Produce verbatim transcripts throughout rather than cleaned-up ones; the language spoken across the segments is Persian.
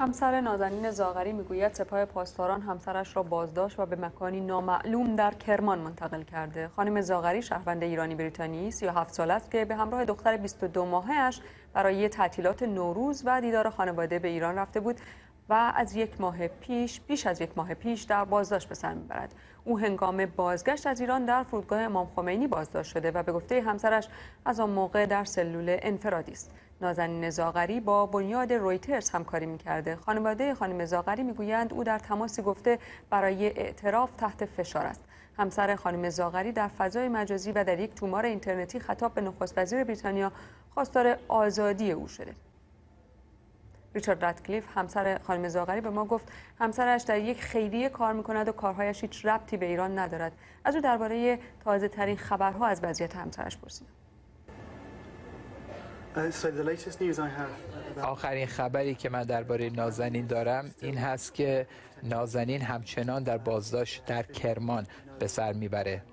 همسر نازنین زاغری میگوید سپاه پاسداران همسرش را بازداشت و به مکانی نامعلوم در کرمان منتقل کرده. خانم زاغری شهروند ایرانی بریتانیایی سی و هفت ساله است که به همراه دختر بیست و دو ماهه‌اش برای تعطیلات نوروز و دیدار خانواده به ایران رفته بود و از یک ماه پیش بیش از یک ماه پیش در بازداشت به سر میبرد. او هنگام بازگشت از ایران در فرودگاه امام خمینی بازداشت شده و به گفته همسرش از آن موقع در سلول انفرادی است. نازنین زاغری با بنیاد رویترز همکاری می‌کرده. خانواده خانم زاغری می‌گویند او در تماسی گفته برای اعتراف تحت فشار است. همسر خانم زاغری در فضای مجازی و در یک تومار اینترنتی خطاب به نخست وزیر بریتانیا خواستار آزادی او شده. ریچارد رادکلیف همسر خانم زاغری به ما گفت همسرش در یک خیریه کار می‌کند و کارهایش هیچ ربطی به ایران ندارد. از او درباره تازه‌ترین خبرها از وضعیت همسرش پرسیدم. آخرین خبری که من درباره نازنین دارم این هست که نازنین همچنان در بازداشت در کرمان به سر میبره.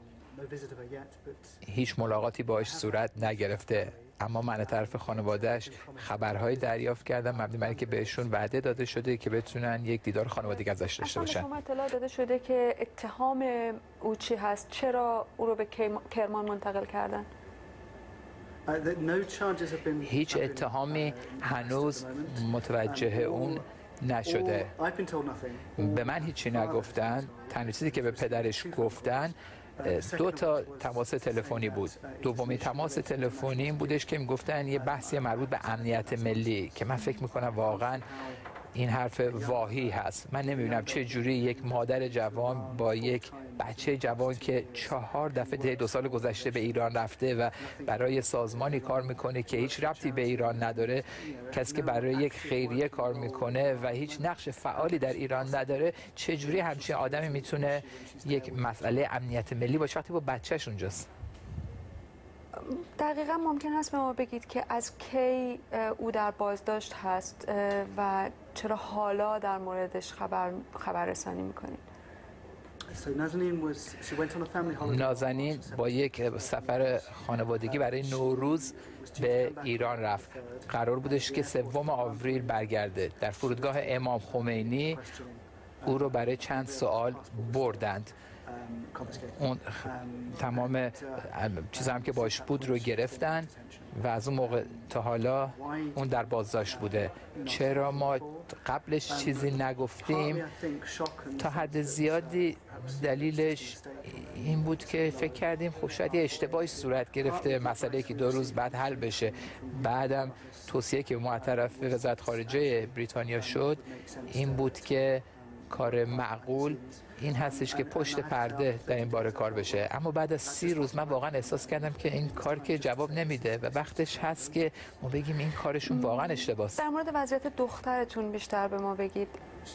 هیچ ملاقاتی باهاش صورت نگرفته، اما من طرف خانواده‌اش خبرهایی دریافت کردم مبنی بر اینکه بهشون وعده داده شده که بتونن یک دیدار خانوادگی ازش داشته باشن. اصلا اطلاع داده شده که اتهام او چی هست؟ چرا او رو به کرمان منتقل کردن؟ هیچ اتهامی هنوز متوجه اون نشده. به من هیچی نگفتن. تنها چیزی که به پدرش گفتن دو تا تماس تلفنی بود. دومین تماس تلفنی این بودش که میگفتن یه بحثی مربوط به امنیت ملی که من فکر میکنم واقعا این حرف واهی هست. من نمیبینم چه جوری یک مادر جوان با یک بچه جوان که چهار دفعه دو سال گذشته به ایران رفته و برای سازمانی کار میکنه که هیچ ربطی به ایران نداره، کسی که برای یک خیریه کار میکنه و هیچ نقش فعالی در ایران نداره، چه جوری همچین آدمی میتونه یک مسئله امنیت ملی باشه وقتی با بچهش اونجاست؟ دقیقا ممکن است به ما بگید که از کی او در بازداشت هست و چرا حالا در موردش خبر خبررسانی میکنید؟ نازنین با یک سفر خانوادگی برای نوروز به ایران رفت. قرار بودش که سوم آوریل برگرده. در فرودگاه امام خمینی او رو برای چند سوال بردند. اون تمام چیز هم که باش بود رو گرفتن و از اون موقع تا حالا اون در بازداشت بوده. چرا ما قبلش چیزی نگفتیم؟ تا حد زیادی دلیلش این بود که فکر کردیم خب شاید یه اشتباهی صورت گرفته، مسئله که دو روز بعد حل بشه. بعدم توصیه که ما طرف وزارت خارجه بریتانیا شد این بود که کار معقول این هستش که پشت پرده در این باره کار بشه. اما بعد از سی روز من واقعا احساس کردم که این کار که جواب نمیده و وقتش هست که ما بگیم این کارشون واقعا اشتباهه. در مورد وضعیت دخترتون بیشتر به ما بگید.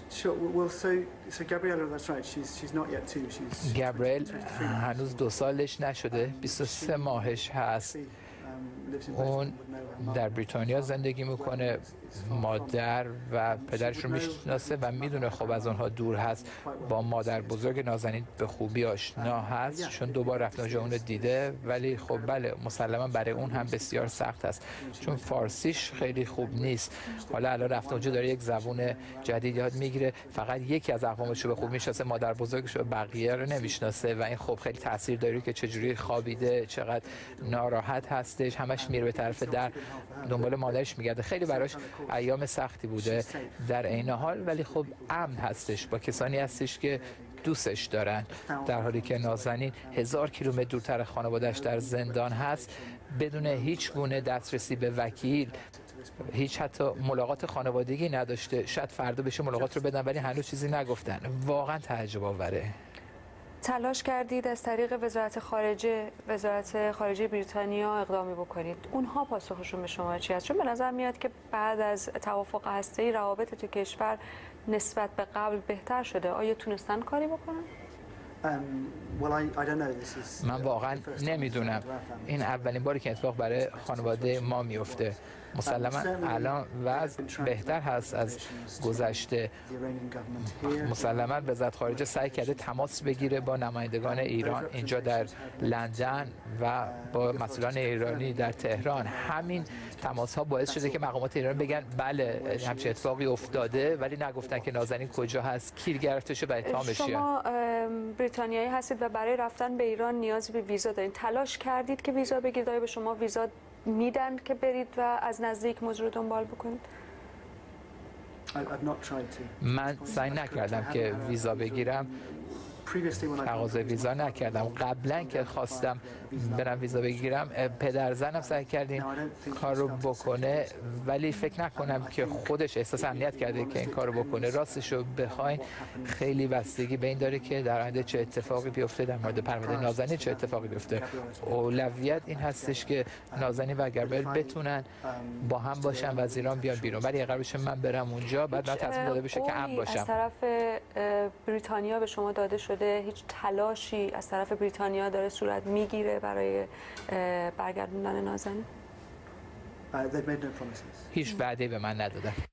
گابریل هنوز دو سالش نشده، بیست و سه ماهش هست. اون در بریتانیا زندگی میکنه، مادر و پدرش رو میشناسه و میدونه خب از اونها دور هست. با مادر بزرگ نازنین به خوبی آشنا هست چون دوبار رفت اونجا اون رو دیده، ولی خب بله مسلما برای اون هم بسیار سخت هست چون فارسیش خیلی خوب نیست. حالا الان رفت اونجا داره یک زبون جدید یاد میگیره، فقط یکی از اقوامش رو به خوب میشناسه، مادر بزرگش رو بقیه رو نمیشناسه و این خب خیلی تاثیر داره که چجوری خوابیده، چقدر ناراحت هستش، همش میره به طرف در دنبال مادرش میگرده. خیلی براش ایام سختی بوده در عین حال، ولی خب امن هستش، با کسانی هستش که دوستش دارن، در حالی که نازنین هزار کیلومتر دورتر خانواده‌اش در زندان هست بدون هیچ گونه دسترسی به وکیل، هیچ حتی ملاقات خانوادگی نداشته. شاید فردا بشه ملاقات رو بدن ولی هنوز چیزی نگفتن. واقعا تعجب آوره. تلاش کردید از طریق وزارت خارجه وزارت خارجه بریتانیا اقدامی بکنید، اونها پاسخشون به شما چی است؟ چون به نظر میاد که بعد از توافق هسته‌ای روابط تو کشور نسبت به قبل بهتر شده. آیا تونستن کاری بکنن؟ من واقعا نمیدونم. این اولین باری که اتفاق برای خانواده ما میفته. مسلما الان وضع بهتر هست از گذشته. مسلما وزارت خارجه سعی کرده تماس بگیره با نمایندگان ایران اینجا در لندن و با مسئولان ایرانی در تهران. همین تماس ها باعث شده که مقامات ایران بگن بله همچین اتفاقی افتاده، ولی نگفتن که نازنین کجا هست، کیر گرفته شده و اتهامش چیه. شما بریتانیایی هستید و برای رفتن به ایران نیازی به ویزا دارید. تلاش کردید که ویزا بگیرید؟ آیا به شما ویزا میدن که برید و از نزدیک موضوع رو دنبال بکنید؟ من سعی نکردم که ویزا بگیرم، تقاضای ویزا نکردم. قبلا که خواستم برم ویزا بگیرم پدر زنم سعی کردیم کار رو بکنه، ولی فکر نکنم که خودش احساس امنیت کرده که این کار رو بکنه. راستش رو بخواین خیلی بستگی به این داره که در آینده چه اتفاقی بیفته، در مورد پرونده نازنین چه اتفاقی بیفته. اولویت این هستش که نازنین و گبریل بتونن با هم باشن و از ایران بیان بیرون، ولی اگر بشه من برم اونجا بعد من تصمیم داده بشه که امن باشم. از طرف بریتانیا به شما داده شده؟ هیچ تلاشی از طرف بریتانیا داره صورت میگیره برای برگردوندن نازنین؟ هیچ وعده‌ای به من ندادن.